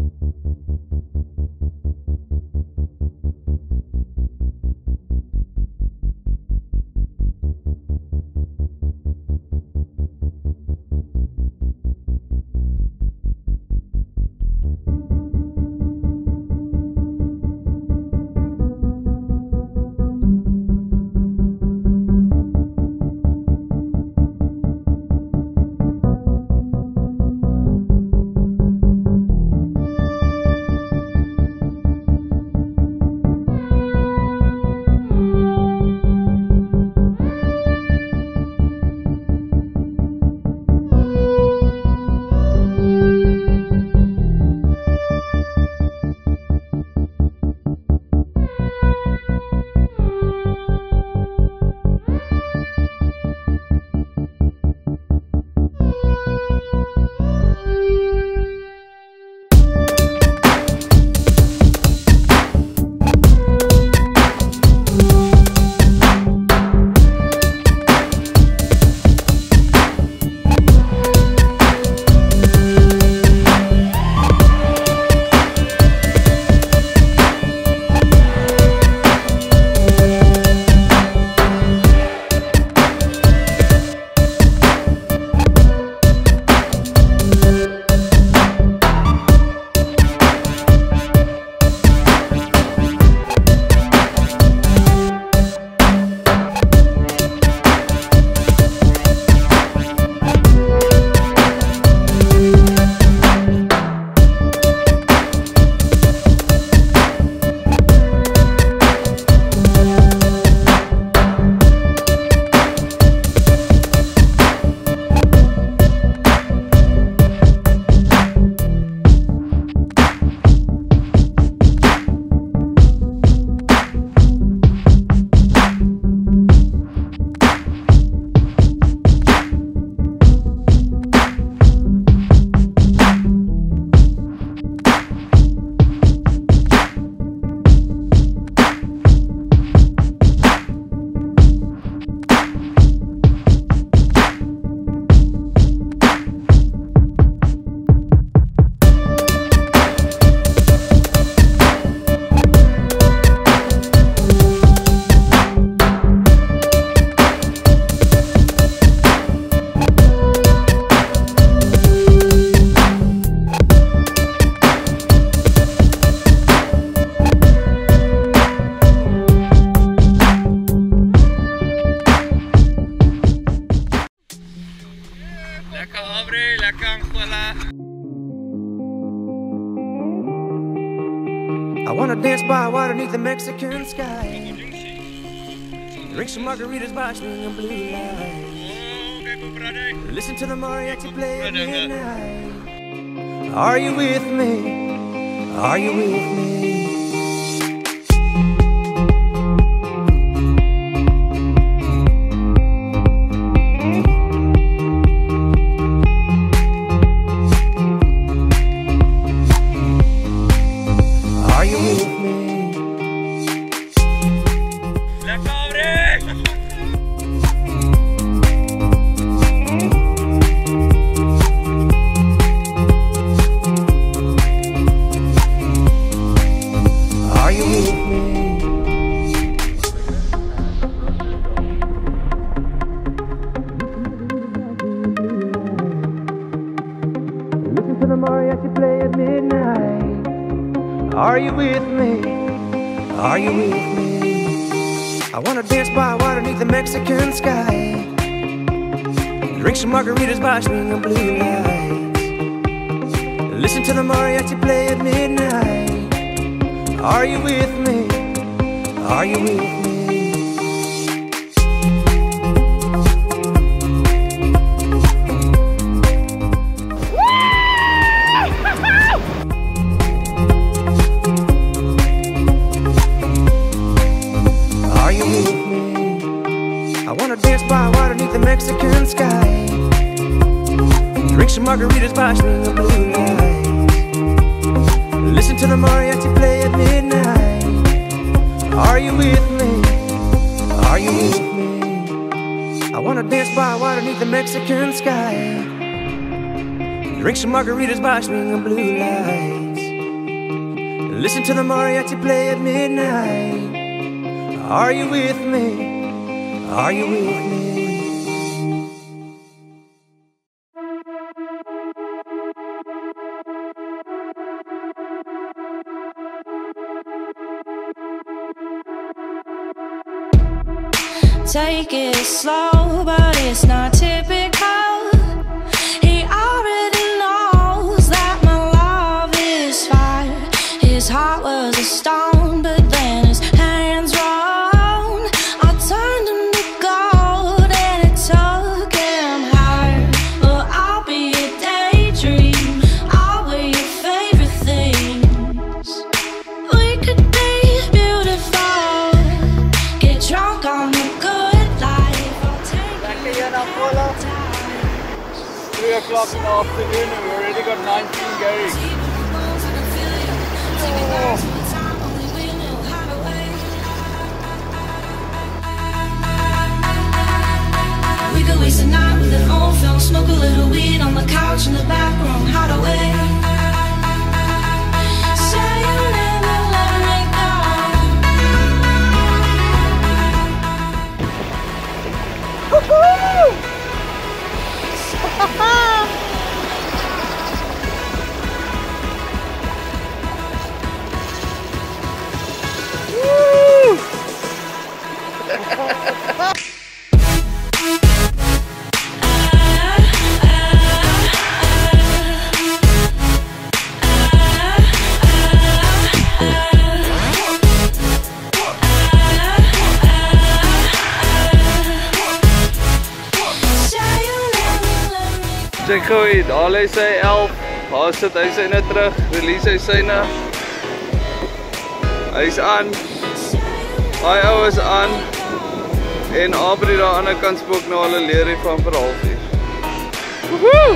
I wanna dance by water beneath the Mexican sky, drink some margaritas by swinging blue lights, listen to the mariachi play at midnight. Are you with me? Are you with me? The mariachi play at midnight. Are you with me? Are you with me? I wanna dance by water beneath the Mexican sky, drink some margaritas by swinging blue lights, listen to the mariachi play at midnight. Are you with me? Are you with me? I wanna dance by water beneath the Mexican sky, drink some margaritas by swinging blue lights, listen to the mariachi play at midnight. Are you with me? Are you with me? I wanna dance by water beneath the Mexican sky, drink some margaritas by swinging blue lights, Listen to the mariachi play at midnight. Are you with me? Are you with me? Take it slow, but it's not typical. He already knows that my love is fire. His heart was a stone, but then his hands rolled. I turned him to gold and it took him higher. But I'll be a daydream, I'll wear your favorite things. We could be beautiful, get drunk on the good life. I'll take Back here in Angola, 3 o'clock in the afternoon and we already got 19 going. We could waste a night with an old film, smoke a little weed on the couch in the back room, hideaway. Say you'll never let me go. Check gou, daar lê sy 11. Daar sit hy syne terug, release hy syne. Hy's aan. Hy ou is aan. En Aubrey daar aan die kant spook nou hulle leerie van vir halfuur. Woehoe!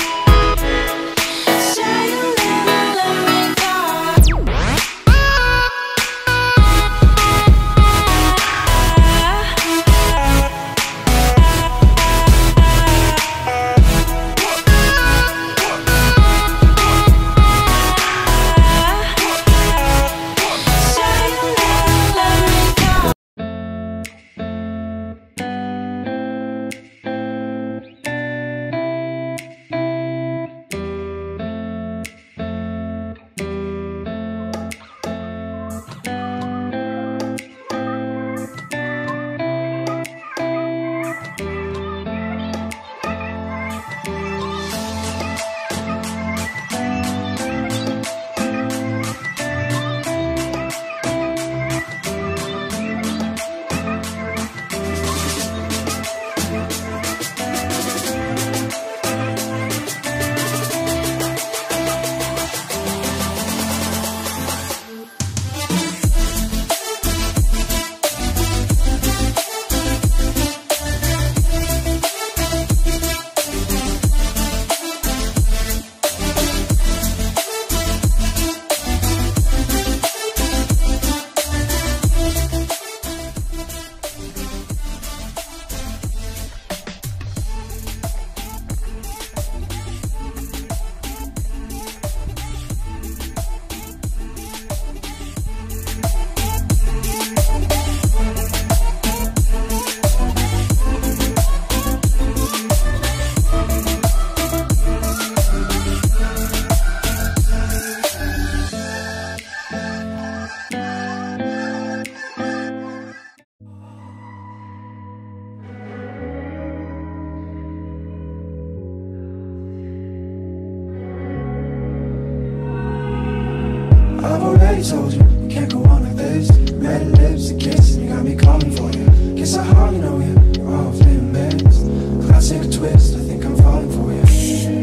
I've already told you, can't go on like this. Red lips and kisses, you got me calling for you. Guess I hardly know you, you're awfully mixed. Classic twist, I think I'm falling for you.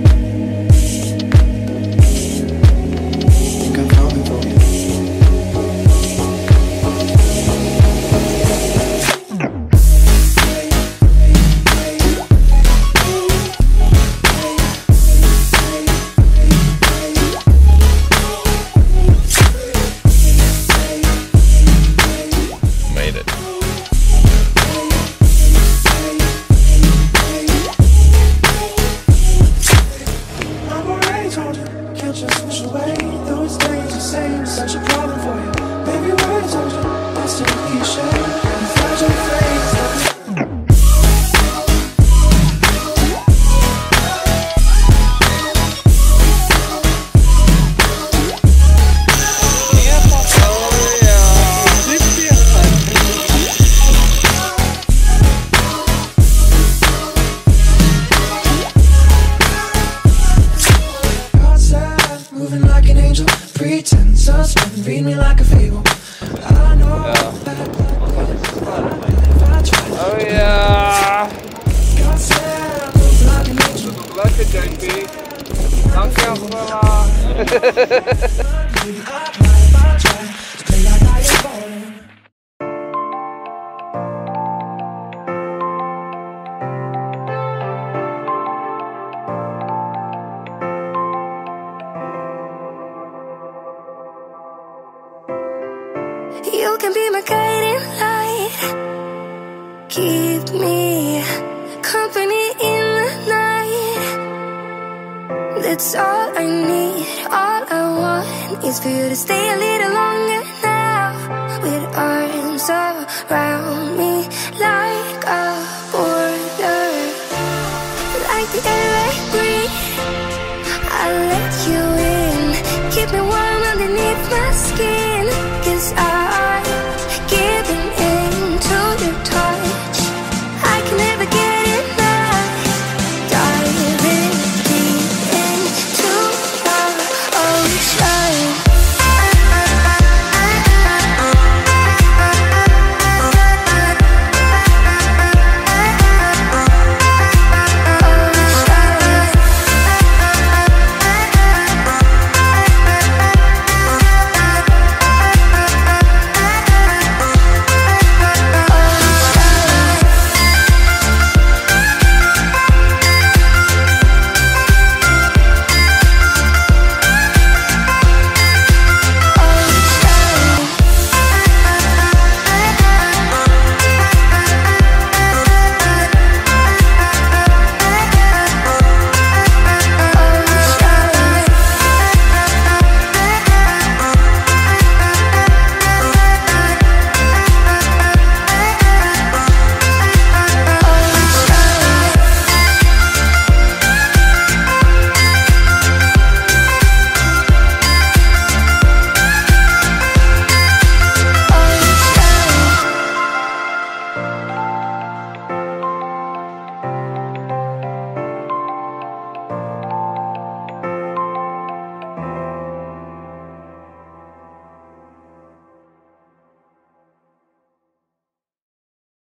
Think I'm falling for you. Made it. such a problem for you. Maybe words are just still cliche. Fragile phrase. Read me like a fable. I know that oh yeah. God said I move like an angel. Lekker JP. Dank je wel. You can be my guiding light, keep me company in the night. That's all I need, all I want is for you to stay a little longer now, with arms around